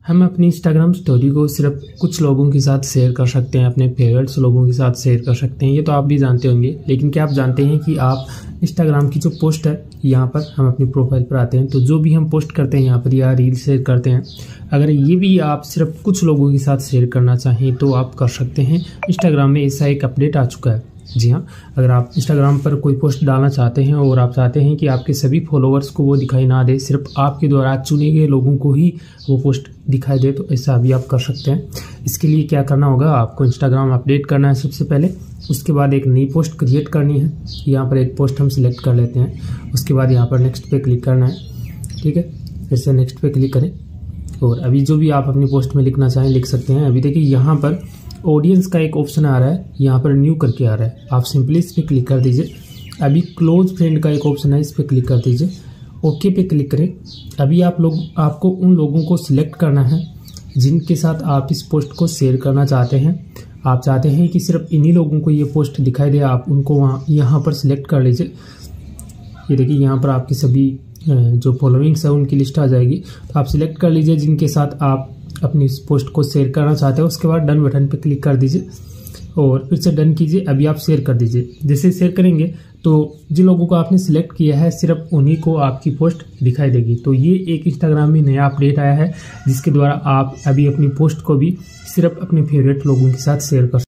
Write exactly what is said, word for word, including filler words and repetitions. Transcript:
हम अपनी Instagram story को सिर्फ कुछ लोगों के साथ शेयर कर सकते हैं, अपने फेवरेट्स लोगों के साथ शेयर कर सकते हैं। ये तो आप भी जानते होंगे, लेकिन क्या आप जानते हैं कि आप इंस्टाग्राम की जो पोस्ट है यहाँ पर हम अपनी प्रोफाइल पर आते हैं तो जो भी हम पोस्ट करते हैं यहाँ पर या रील शेयर करते हैं, अगर ये भी आप सिर्फ कुछ लोगों के साथ शेयर करना चाहें तो आप कर सकते हैं। इंस्टाग्राम में ऐसा एक अपडेट आ चुका है। जी हाँ, अगर आप इंस्टाग्राम पर कोई पोस्ट डालना चाहते हैं और आप चाहते हैं कि आपके सभी फॉलोअर्स को वो दिखाई ना दे, सिर्फ आपके द्वारा चुने गए लोगों को ही वो पोस्ट दिखाई दे, तो ऐसा भी आप कर सकते हैं। इसके लिए क्या करना होगा, आपको इंस्टाग्राम अपडेट करना है सबसे पहले। उसके बाद एक नई पोस्ट क्रिएट करनी है। यहाँ पर एक पोस्ट हम सिलेक्ट कर लेते हैं। उसके बाद यहाँ पर नेक्स्ट पे क्लिक करना है। ठीक है, फिर से नेक्स्ट पे क्लिक करें और अभी जो भी आप अपनी पोस्ट में लिखना चाहें लिख सकते हैं। अभी देखिए यहाँ पर ऑडियंस का एक ऑप्शन आ रहा है, यहाँ पर न्यू करके आ रहा है, आप सिंपली इस पर क्लिक कर दीजिए। अभी क्लोज फ्रेंड का एक ऑप्शन है, इस पर क्लिक कर दीजिए, ओके पे क्लिक करें। अभी आप लोग आपको उन लोगों को सिलेक्ट करना है जिनके साथ आप इस पोस्ट को शेयर करना चाहते हैं। आप चाहते हैं कि सिर्फ इन्हीं लोगों को ये पोस्ट दिखाई दे, आप उनको वहाँ यहाँ पर सिलेक्ट कर लीजिए। ये देखिए यहाँ पर आपकी सभी जो फॉलोइंग्स है उनकी लिस्ट आ जाएगी, तो आप सिलेक्ट कर लीजिए जिनके साथ आप अपनी इस पोस्ट को शेयर करना चाहते हो। उसके बाद डन बटन पे क्लिक कर दीजिए और फिर से डन कीजिए। अभी आप शेयर कर दीजिए। जैसे शेयर करेंगे तो जिन लोगों को आपने सिलेक्ट किया है सिर्फ उन्हीं को आपकी पोस्ट दिखाई देगी। तो ये एक इंस्टाग्राम में नया अपडेट आया है जिसके द्वारा आप अभी अपनी पोस्ट को भी सिर्फ अपने फेवरेट लोगों के साथ शेयर कर